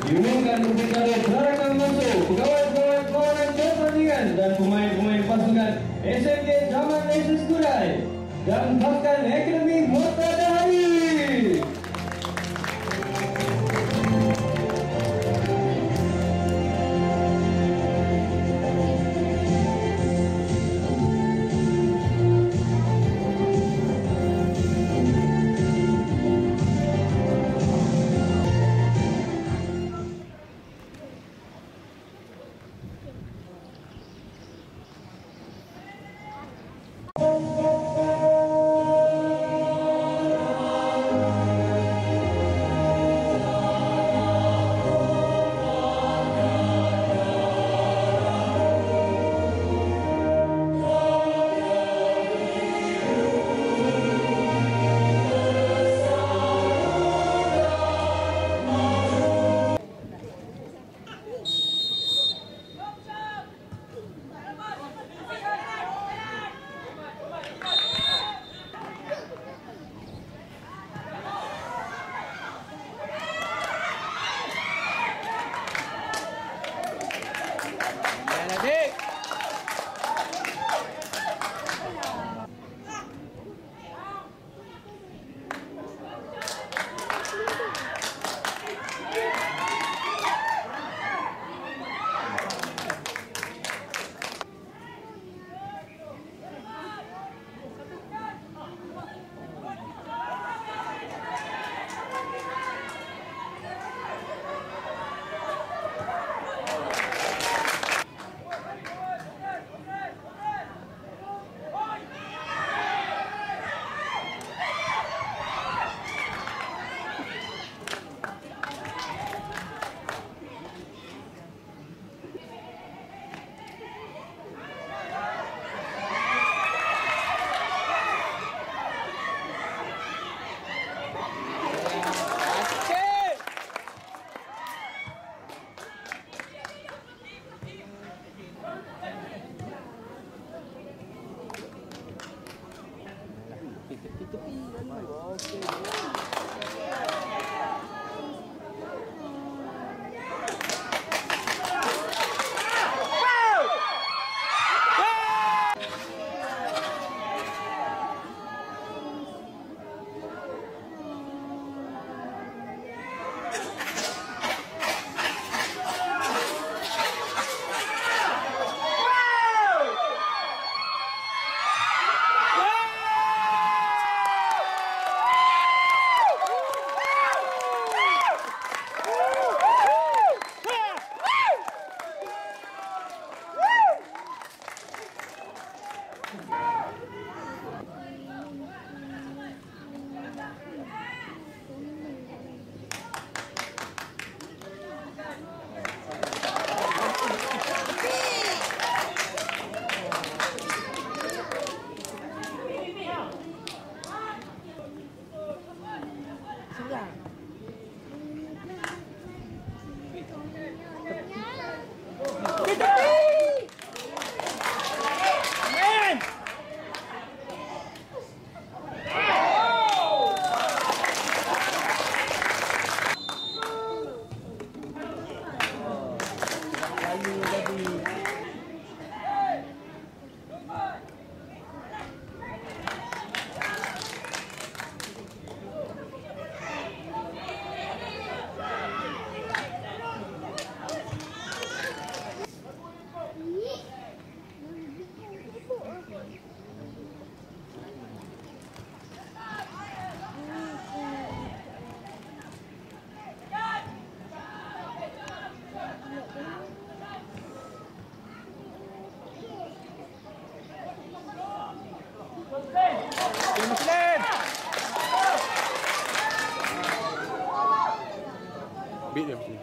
Diumumkan kepada silakan masuk pegawai-pegawai kawanan pertandingan dan pemain-pemain pasukan SMK Zaman Lesus Kurai dan pasukan Akademi Matahari. Beat dia mesti.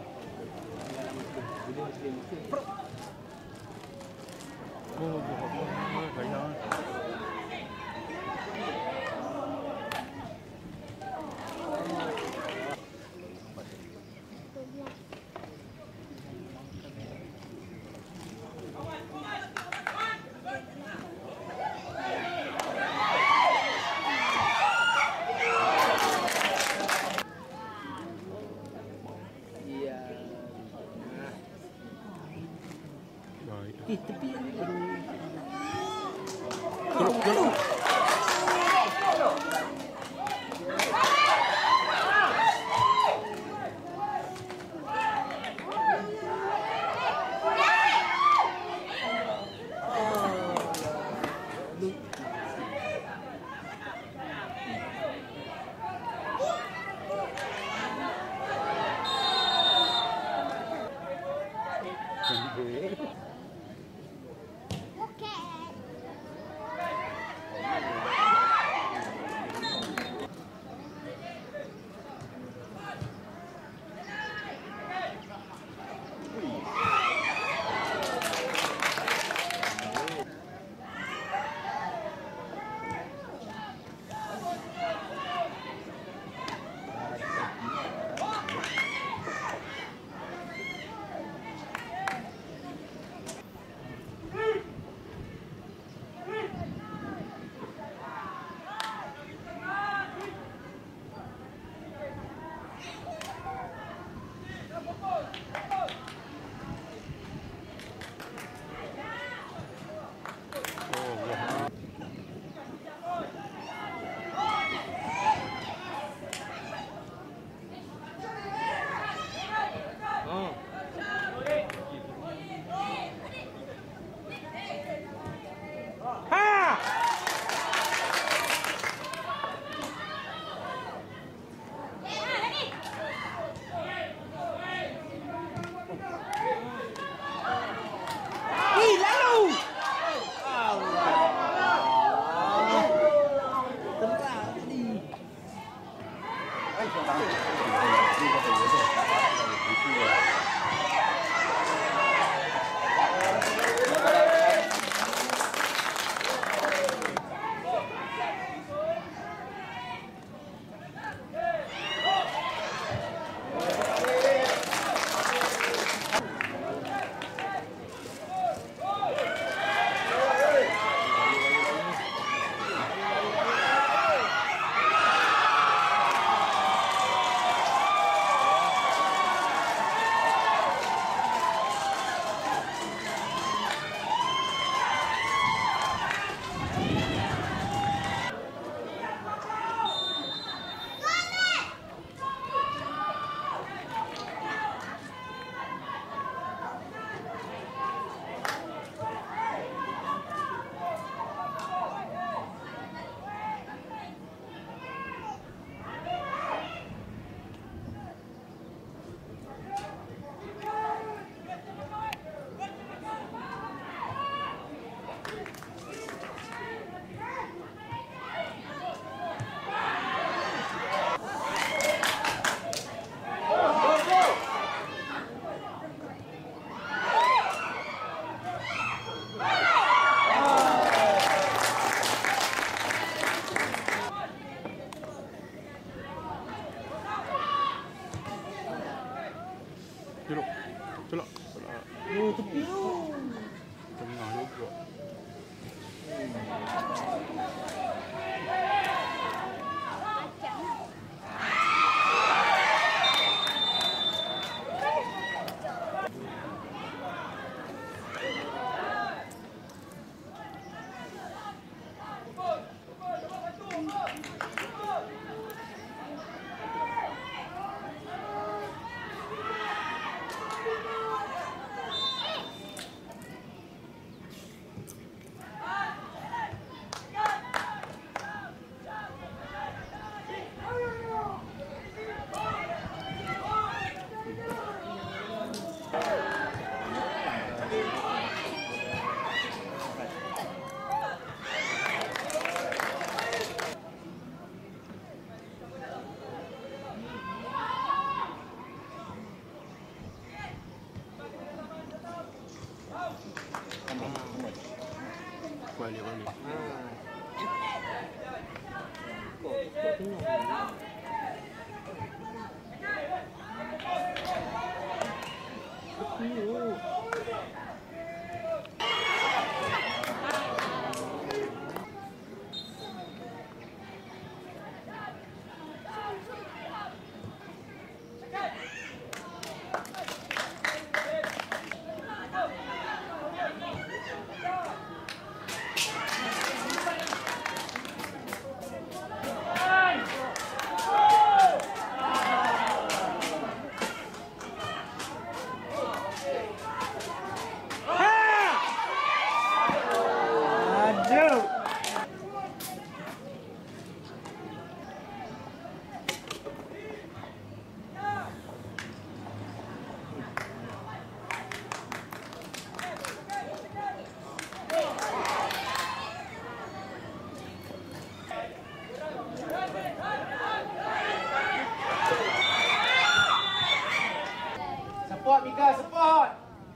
Support Mika, support.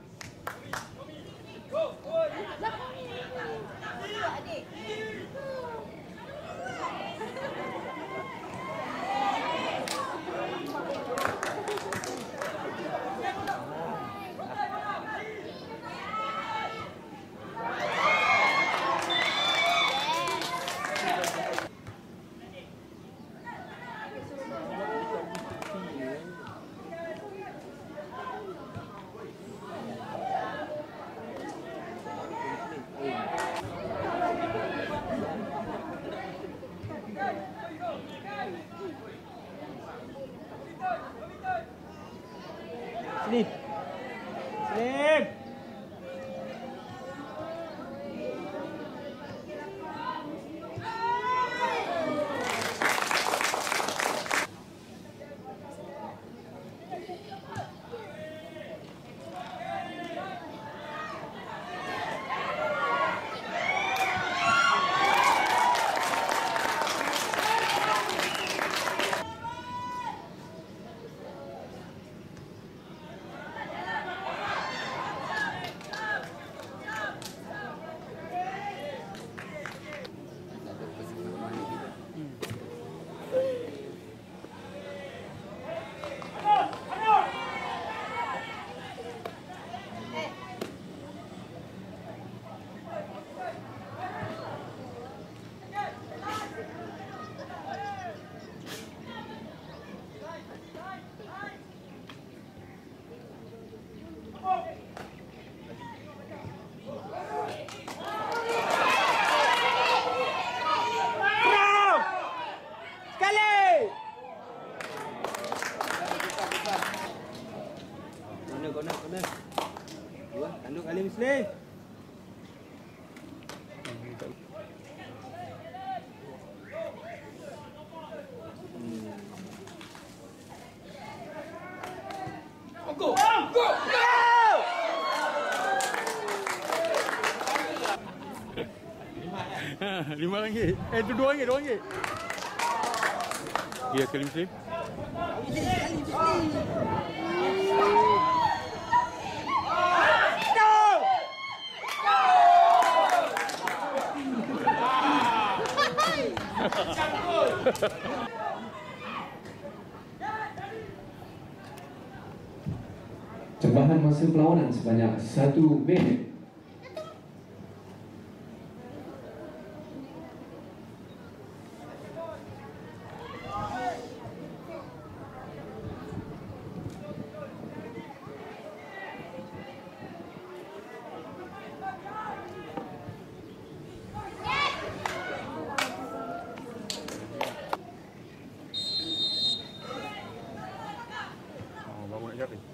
Sini. Sini. Corner. Dua, tanduk kali Muslim. Go! Go! Go! RM5. Itu RM2. Ya, kali Muslim. Tambahan masa perlawanan sebanyak 1 minit. Bawa nak cari.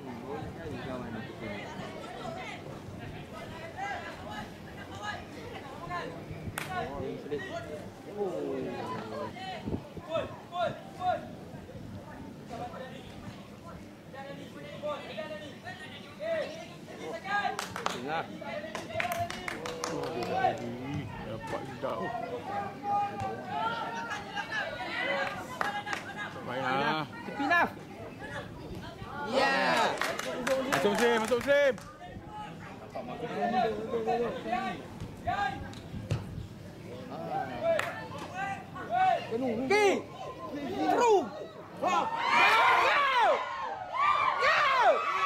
Tengah. Dapat juga. Baiklah. Tepi lah. Ya. Masuk Muslim, masuk Muslim. Okey. Terus. Wow. Go! Go!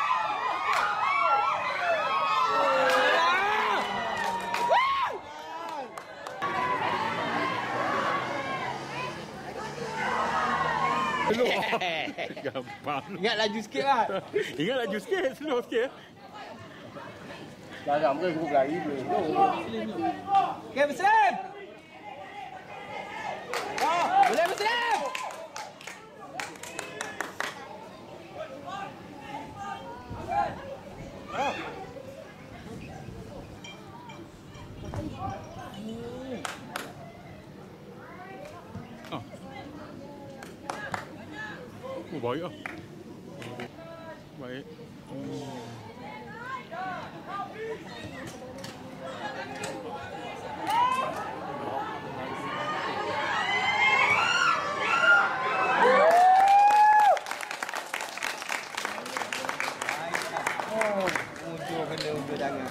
Slow. Gampang. Ingat laju sikit lah. Ingat laju sikit, slow sikit. Dah mungkin cukup lari boleh. Okey, Muslim. Boleh Muslim. Ah. Oh, baik ah. Baik. Oh. Ujung kena ujung tangan.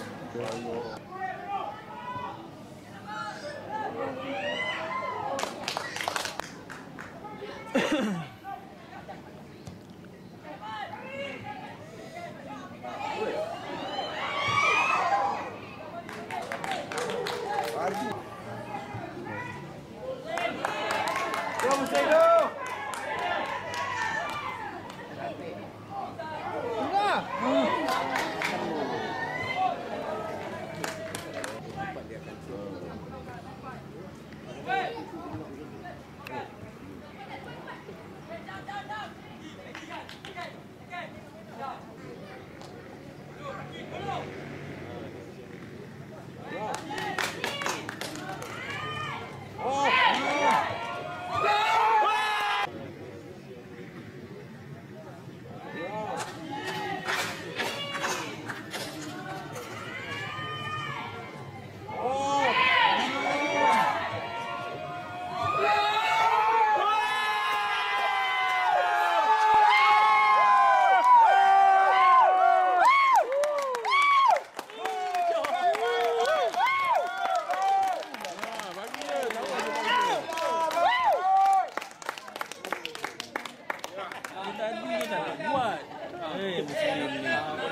Tadi ni tak nak buat. Muslim ni.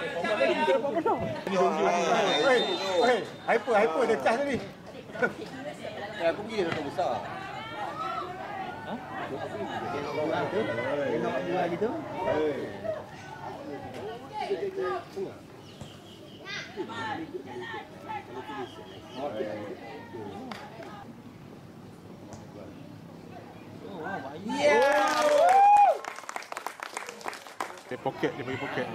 Hyper dia cas tadi. Aku pergi dah besar. Ha? Tengok dua gitu. Dia poket, dia bagi poket.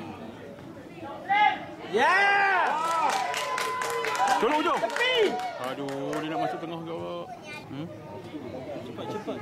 Ya! Tolong hujung. Tepi. Aduh, dia nak masuk tengah ke awak. Cepat.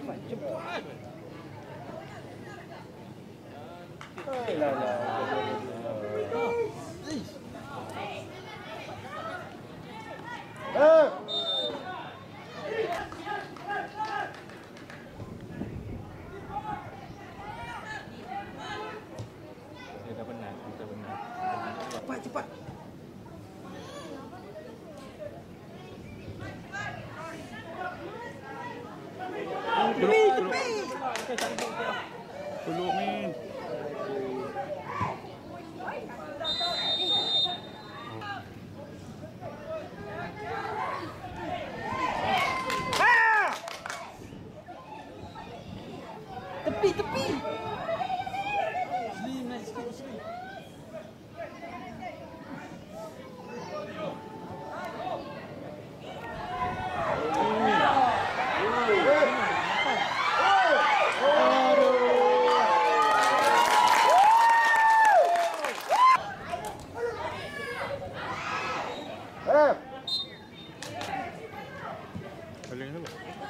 Cepat. Peluk Min. Tepi. Slim naik sikit sini. Paling apa?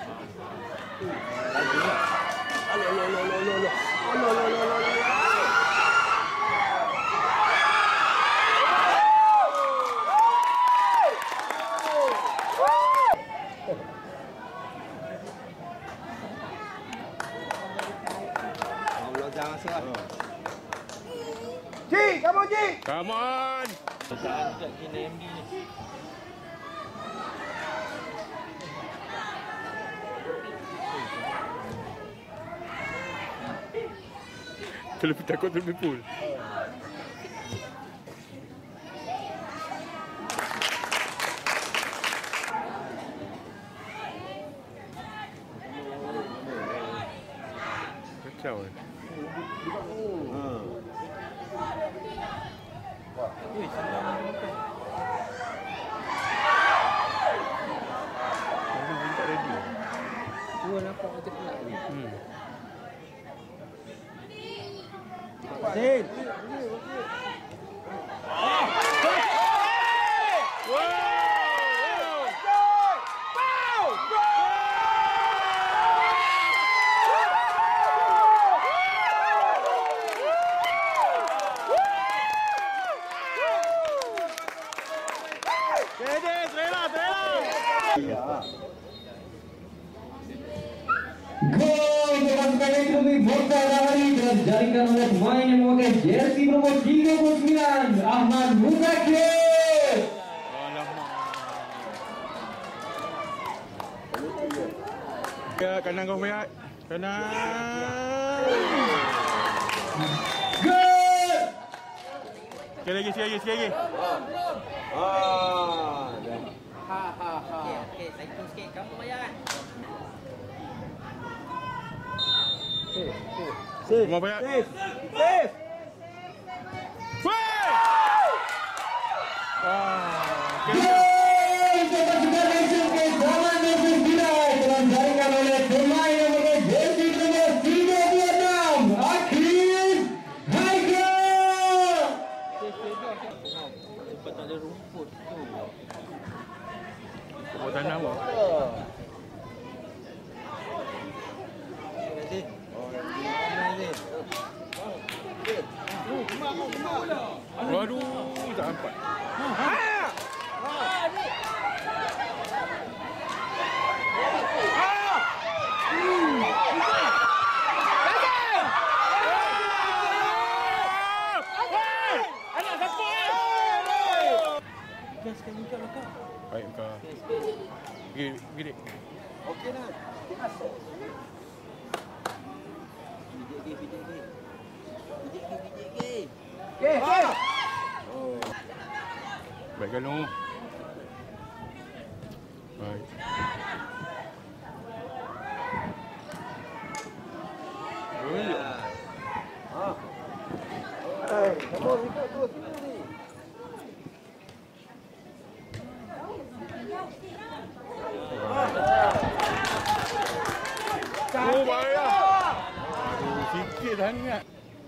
Jangan serah. Ji, kamu Ji. Come on. Jangan dekat kena MD ni. Terlebih takut terlebih full. Kacau eh. Tak ready. Dua nampak macam kelak ni. Din. Wow! Gol untuk pasukan ekonomi Mokhtar Dahari telah dijaringkan oleh pemain yang memakai jersey nomor 39 Ahmad Muzakir. Ya, kanan kau Mayat. Kanan. Gol. Sekali lagi. Okey, saya hitung sikit. Kamu Mayat. Rumah Mayat. Safe. Gol untuk pasukan SMK Zaman Nurul Bilal telah dijaringkan oleh pemain yang memakai jersey nomor 36 Akif Haikal. Sebab tak ada rumput tu. Buat tanah apa? Waduh, tak nampak. Baik kau. Pergi dik. Okey dah. Okey. Baik Ganu. Baik. Kamu ikut terus ni. Oh, bahaya. Aduh, sikit sangat.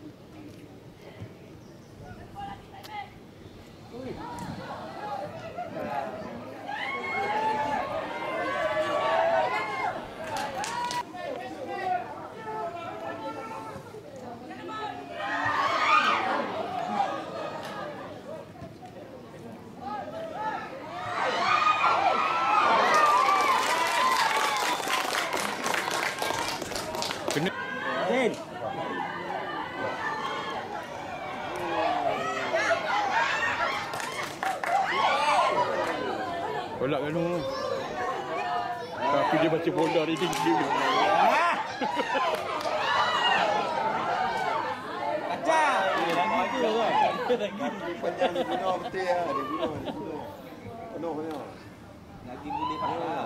Kena. Zain. Tolak Ganu. Tapi dia baca bola reading dia. Kacau. Panjang dia bunuh betul lah. Dia bunuh. Penuh. Lagi boleh pakai.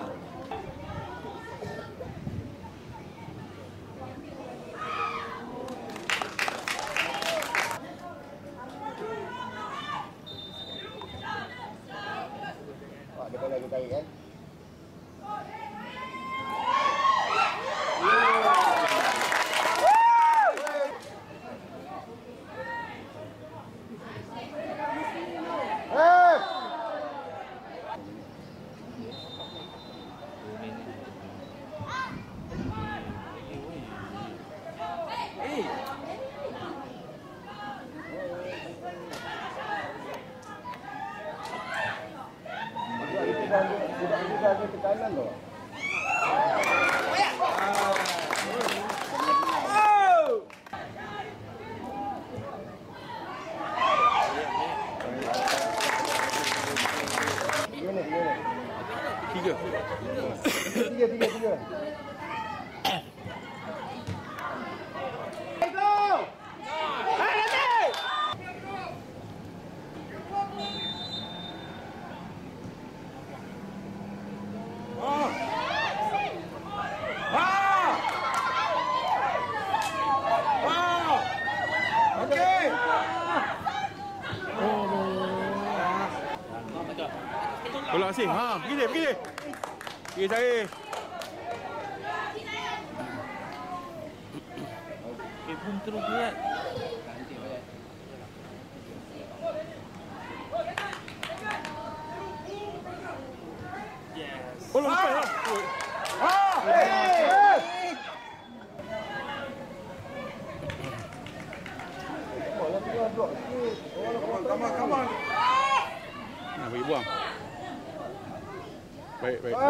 Dia boleh kita tarik kan? Budak ada tekanan tu. Tiga. Tolak Asim. Ha, pergi dia. Pergi cari. Boom terus Mayat. Yes. Oh, lepas lah. Come on. Nak bagi buang. Baik, baik.